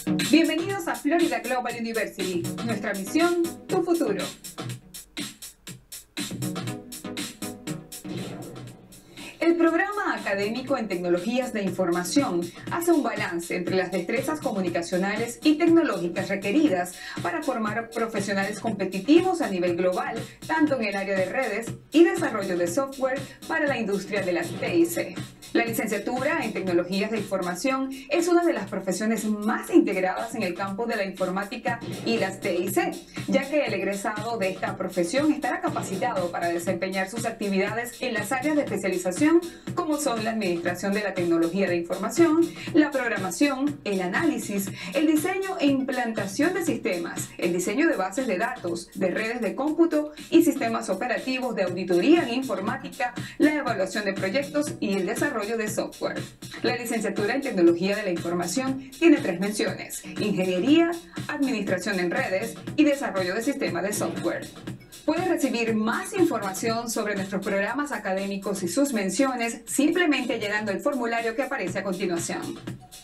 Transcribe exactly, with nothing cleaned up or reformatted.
Bienvenidos a Florida Global University. Nuestra misión, tu futuro. El programa académico en tecnologías de información hace un balance entre las destrezas comunicacionales y tecnológicas requeridas para formar profesionales competitivos a nivel global, tanto en el área de redes y desarrollo de software para la industria de las T I C. La licenciatura en tecnologías de información es una de las profesiones más integradas en el campo de la informática y las T I C, ya que el egresado de esta profesión estará capacitado para desempeñar sus actividades en las áreas de especialización como son la administración de la tecnología de información, la programación, el análisis, el diseño e implantación de sistemas, el diseño de bases de datos, de redes de cómputo y sistemas operativos de auditoría en informática, la evaluación de proyectos y el desarrollo de software. La licenciatura en tecnología de la información tiene tres menciones: ingeniería, administración en redes y desarrollo de sistemas de software. Puedes recibir más información sobre nuestros programas académicos y sus menciones simplemente llenando el formulario que aparece a continuación.